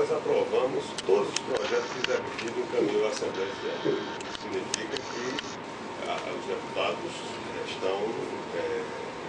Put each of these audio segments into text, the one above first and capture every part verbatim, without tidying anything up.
nós aprovamos todos os projetos que o Executivo encaminhou à Assembleia Legislativa. Significa que a, os deputados estão é,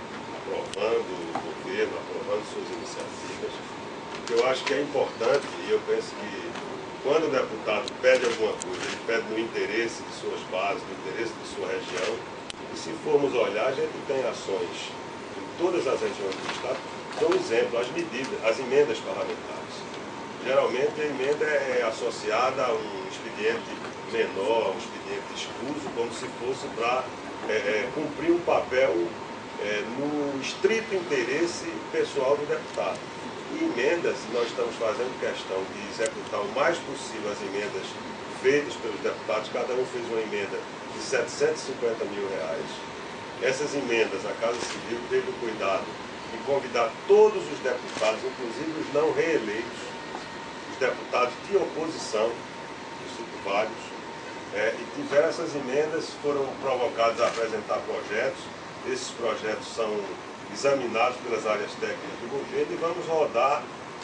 aprovando o governo, aprovando suas iniciativas. O que eu acho que é importante, e eu penso que quando o deputado pede alguma coisa, ele pede no interesse de suas bases, no interesse de sua região, e se formos olhar, a gente tem ações em todas as regiões do Estado. Dou um exemplo, as medidas, as emendas parlamentares. Geralmente a emenda é associada a um expediente menor, um expediente escuso, como se fosse para é, é, cumprir um papel é, no estrito interesse pessoal do deputado. E emendas, nós estamos fazendo questão de executar o mais possível as emendas feitas pelos deputados. Cada um fez uma emenda de setecentos e cinquenta mil reais. Essas emendas, a Casa Civil teve o cuidado de convidar todos os deputados, inclusive os não reeleitos, os deputados de oposição, eu cito vários, é, e tiveram essas emendas, foram provocados a apresentar projetos. Esses projetos são examinados pelas áreas técnicas do governo e vamos rodar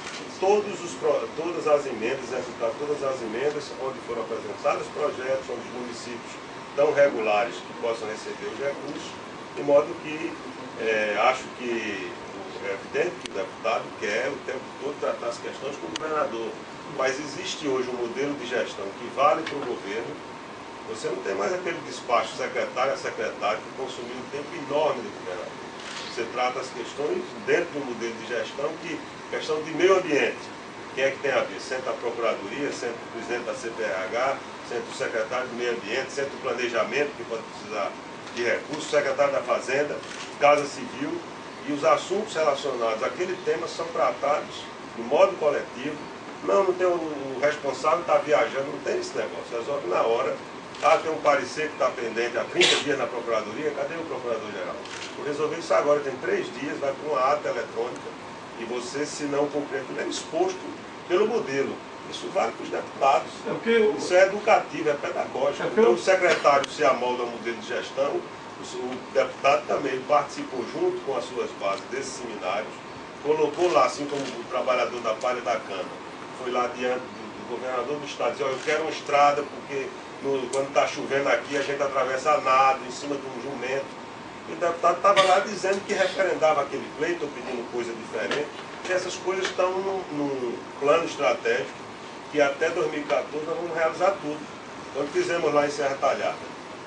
todos os, todas as emendas, executar todas as emendas onde foram apresentados projetos, onde os municípios tão regulares que possam receber os recursos, de modo que é, acho que é evidente que o deputado quer o tempo todo tratar as questões com o governador, mas existe hoje um modelo de gestão que vale para o governo. Você não tem mais aquele despacho secretário a secretário que consumiu um tempo enorme do governador. Você trata as questões dentro de um modelo de gestão que, questão de meio ambiente, quem é que tem a ver? Senta a Procuradoria, senta o presidente da C P R H, senta o secretário do meio ambiente, senta o planejamento, que pode precisar de recursos, secretário da Fazenda, Casa Civil, e os assuntos relacionados àquele tema são tratados de modo coletivo. Não, não tem o, o responsável está viajando, não tem esse negócio, resolve na hora. Ah, tem um parecer que está pendente há trinta dias na Procuradoria, cadê o Procurador-Geral? Vou resolver isso agora, tem três dias, vai para uma ata eletrônica e você, se não cumprir aquilo, é exposto pelo modelo. Isso vale para os deputados. É porque eu... Isso é educativo, é pedagógico. É então eu... o secretário se amolda ao modelo de gestão, o deputado também participou junto com as suas bases desses seminários, colocou lá, assim como o trabalhador da palha da cana, foi lá diante do, do governador do estado, dizia, oh, eu quero uma estrada porque no, quando está chovendo aqui a gente atravessa a nado em cima de um jumento. E o deputado estava lá dizendo que referendava aquele pleito, ou pedindo coisa diferente. E essas coisas estão num, num plano estratégico que até dois mil e quatorze nós vamos realizar tudo. Quando fizemos lá em Serra Talhada,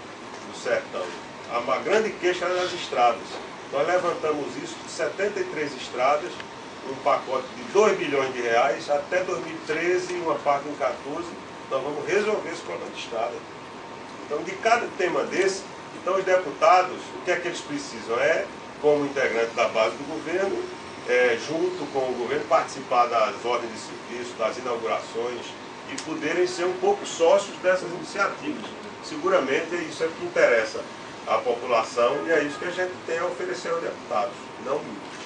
no Sertão, a grande queixa era das estradas. Nós levantamos isso de setenta e três estradas, um pacote de dois bilhões de reais, até dois mil e treze e uma parte em quatorze, nós vamos resolver esse problema de estrada. Então, de cada tema desse, então os deputados, o que é que eles precisam? É, como integrante da base do governo, é, junto com o governo, participar das ordens de serviço, das inaugurações e poderem ser um pouco sócios dessas iniciativas. Seguramente isso é o que interessa à população e é isso que a gente tem a oferecer aos deputados, não muito.